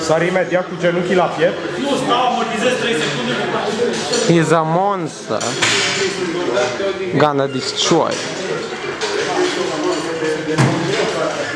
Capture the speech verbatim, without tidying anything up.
Sar imediat cu genunchii la piept. Nu, stau, amortizez trei secunde. He's a monster. Gonna destroy.